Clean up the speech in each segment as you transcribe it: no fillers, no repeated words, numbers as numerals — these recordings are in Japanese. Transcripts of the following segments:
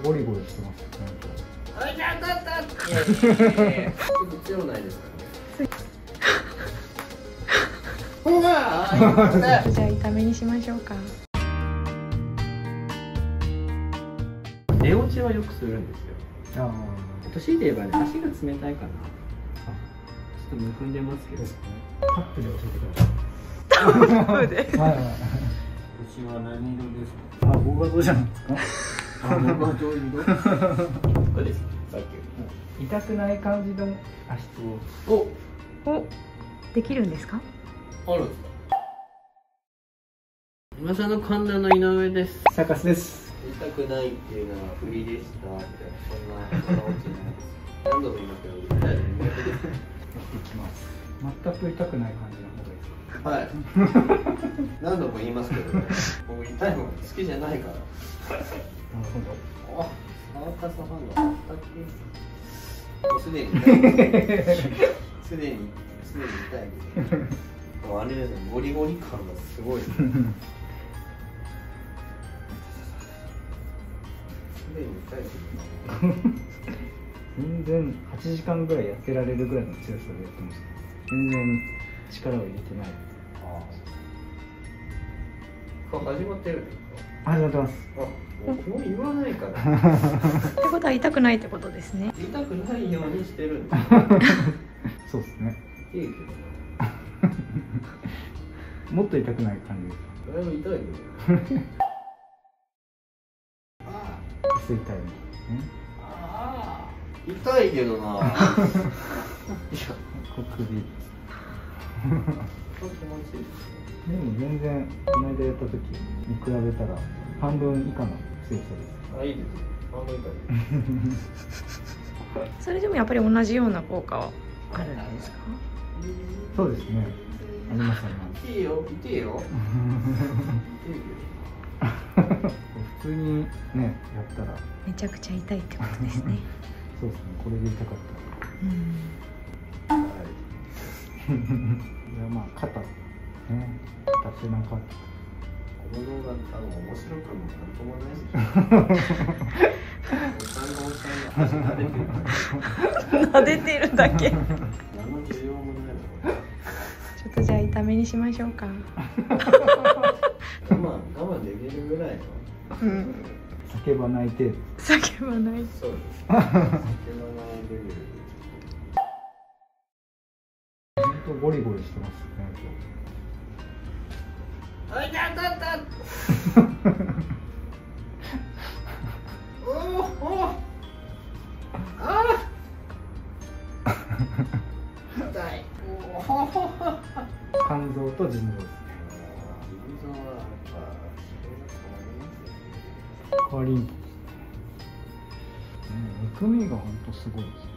ゴリゴリしてます。 あ、痛かった。ちょっと強ないですかね。ほら、 じゃあ痛めにしましょうか。 寝落ちはよくするんですよ。 ああ、 強いて言えばね、足が冷たいかな。ちょっとむくんでますけど。 タップで教えてください。 タップで。 はいはい。 牛は何色ですか。 あ、僕はどうじゃないですか。 あ、僕はどういう色。そうです。さっき。 痛くない感じの足つぼ。 お、できるんですか。 あるんですか。今さんの神田の井上です。 サーカスです。 痛くないっていうのは振りでしたみたいな、そんな落ちないです。何度も言いますけど、痛いの苦手です。 やっていきます。全く痛くない感じの方がいいですか。 はい。何度も言いますけど、ね、僕痛いもの好きじゃないから。 なるほど。 あ、サーカスファンのあったっけ。もうすでに痛いです。すでに痛いです。もうあれですね、ゴリゴリ感がすごい。すでに痛いです。 全然8時間ぐらいやってられるぐらいの強さでやってました。全然力を入れてない。 あ、始まってるんですか。 始まってます。 あ、もう言わないから。 ってことは痛くないってことですね。 痛くないようにしてるんです。 そうですね。 いいけどもっと痛くない感じです。 だいぶ痛いけど。 薄いタイム。 痛いけどな。いや、 小首。 気持ちいいです。 でも全然この間やった時に比べたら半分以下の強さです。 あ、いいです。半分以下です。 それでもやっぱり同じような効果はあるんですか。 そうですね。ありますあります。 いいよ、痛いよ。 普通にねやったらめちゃくちゃ痛いってことですね。 そうですね。これで痛かった。 はい。 いやまあ肩ね、肩背中。 この動画多分面白くもなんともないですよ。おさんが足撫でてるだけ。 撫でてるだけ。 何の需要もないのこれ。 ちょっとじゃあ痛めにしましょうか。 我慢できるぐらいの。 うん。 叫ばない程度。 叫ばない。 そうです。叫ばないレベル。 本当ゴリゴリしてますね。 あ、痛かった。おお。ああ。痛い。 肝臓と腎臓ですね。 腎臓はやっぱカーリング。むくみが本当すごいですね。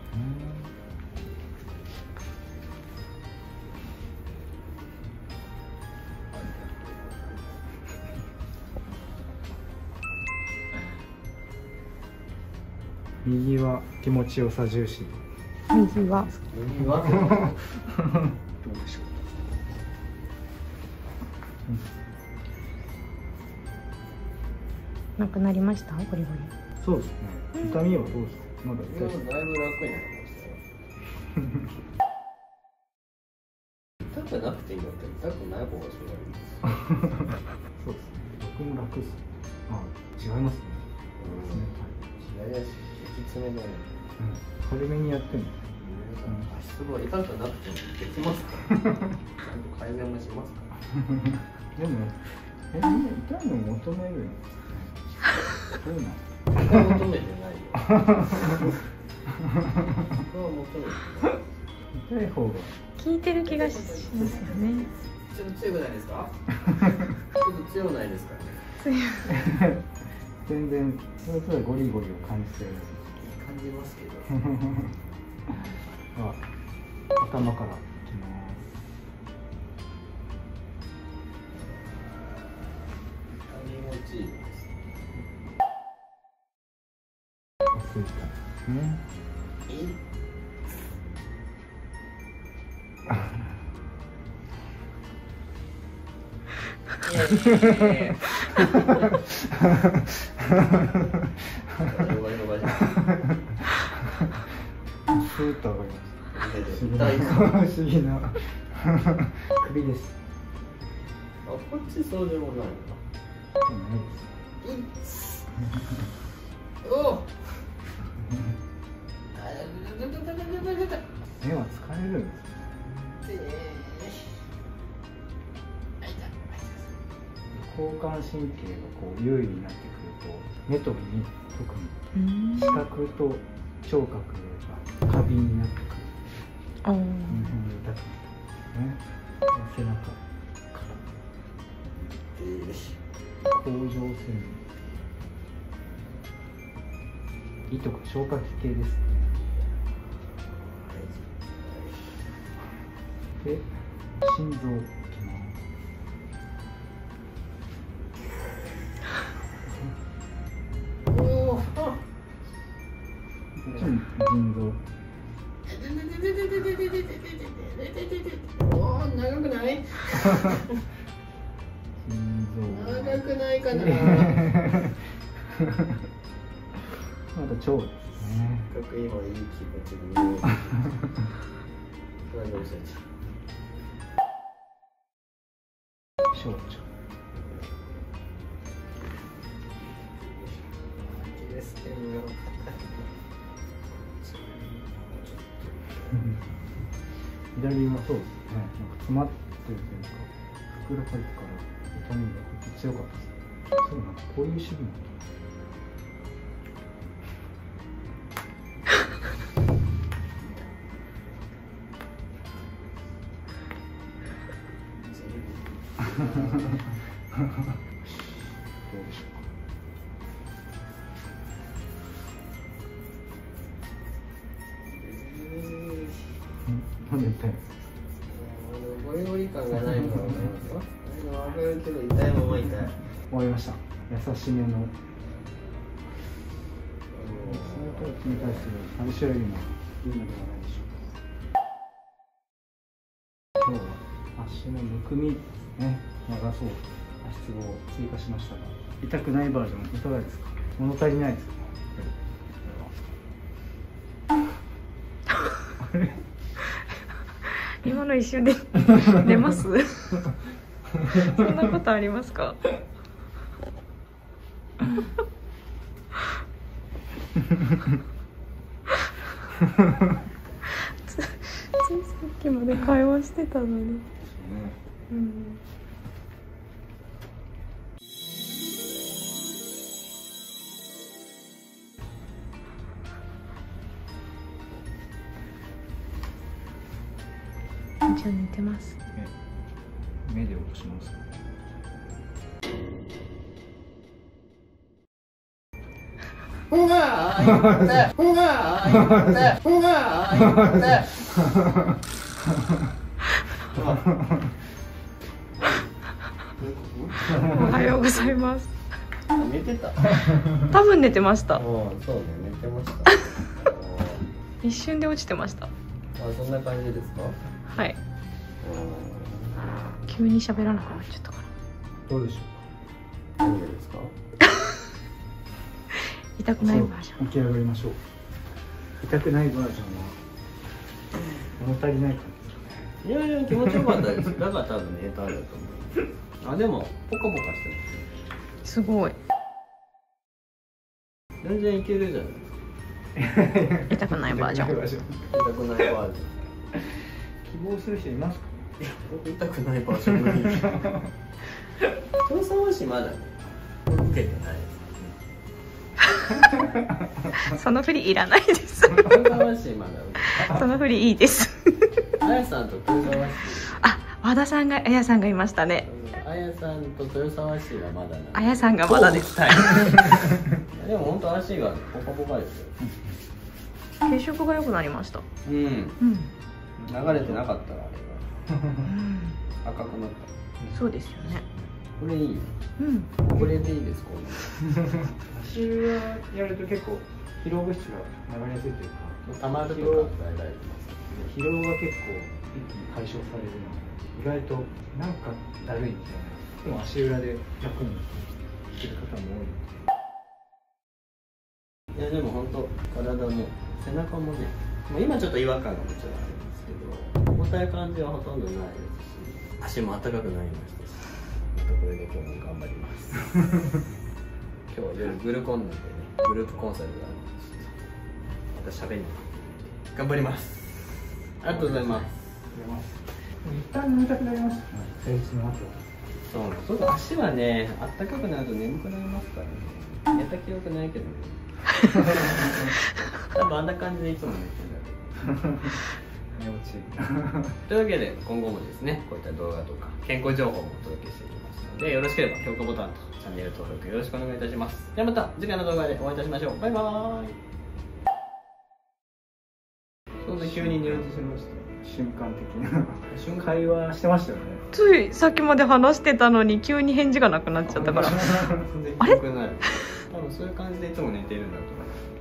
右は気持ちよさ重視。 右は。 右はどうでしょなくなりました。ゴリゴリ。 そうですね。痛みはどうですか。まだう。 痛いですか。 だいぶ楽になりましたよ。痛くなくていいんだったら痛くない方がそれはいいです。 そうですね。僕も楽です。あ、違いますね。 冷やし、きつめだよ。 軽めにやっても。 足つぼ痛くなくてもできますから。ちゃんと改善もしますから。 でも、みんな痛いの求めるんですね。そうなん。 僕は求めてないよ。僕は求めてない。 痛い方が。 効いてる気がしますよね。 ちょっと強くないですか？ちょっと強くないですかね。 全然それぞれゴリゴリを感じてる。 感じますけど。 あ、頭からいきます。 気持ちいいです。 薄いかね。 よか痛いか。 不思議な首です。 あ、こっちそうでもないな。 ないです。 おお。 目は疲れるんです。交感神経がこう優位になってくると目と耳、特に視覚と聴覚が過敏になってくる。痛くなるね。背中から甲状腺、胃とか消化器系ですね。で、心臓いきます。腎臓。 おお、長くない？ 腎臓。 長くないかな。 まだ腸ですね。 今いい気持ちで見える。 小腸。左はそうですね。なんか詰まってるというか、ふくらはぎから痛みが強かったです。そうなんかこういう種類なんだ。どうでしょうか。なんで痛い？ ゴリゴリ感がないのは分かるけど痛いまま痛い。 終わりました。優しめの。その時に対するアシュラよりもいいのではないでしょうか。今日は足のむくみですね。長そう足つぼを追加しましたが、痛くないバージョンいかがですか？物足りないですか？あれ？ 今の一瞬で出ますそんなことありますか？ついさっきまで会話してたのに。じゃあ寝てます。 目で起こします。 うわー、うわー、うわー、 おはようございます。 寝てた。 多分寝てました。 そうね、寝てました。 一瞬で落ちてました。 あ、そんな感じですか？ はい。急に喋らなくなっちゃったから。 どうでしょうか？何がですか？ 痛くないバージョン。 起き上がりましょう。痛くないバージョンは物足りない感じですかね。 いや気持ちよかったです。だから多分寝たんだと思う。あ、でもポカポカしてます。 すごい。 全然いけるじゃない。 痛くないバージョン。 痛くないバージョン。 希望する人いますか？ 痛くないバージョンがいい。調査はしまだね。受けてない。 その振りいらないです。 調査はしまだ。 その振りいいです。 あやさんと豊沢市。 あ、和田さんが、あやさんがいましたね。 あやさんと豊沢市はまだな。 あやさんがまだです。 でも本当足がポカポカですよ。 血色が良くなりました。 うん。流れてなかったらあれが。赤くなった。 そうですよね。 これいい。これでいいですか？ 足裏やると結構疲労物質が流れやすいというか、 たまるとか疲労が結構一気に解消されるので、意外となんかだるいみたいな。でも足裏で楽にする方も多い。 いやでも本当体も背中もね。 今ちょっと違和感がもちろんあるんですけど、重たい感じはほとんどないですし、足も暖かくなりましたし、これで今日も頑張ります今日は夜グルコンなんでね、グループコンサルがあるんですけど、また喋りに頑張ります。ありがとうございます。 一旦眠たくなりましたね、先日の後は。 そう、足はね、あったかくなると眠くなりますからね。寝た記憶ないけどね多分あんな感じでいつも寝てるんだけど寝落ちというわけで、今後もですね、こういった動画とか健康情報もお届けしていきますので、よろしければ評価ボタンとチャンネル登録よろしくお願いいたします。ではまた次回の動画でお会いいたしましょう。バイバーイ。そんな急に寝落ちしました。 瞬間的な会話してましたよね。 ついさっきまで話してたのに急に返事がなくなっちゃったから全然記憶ない。多分そういう感じでいつも寝てるんだと思います。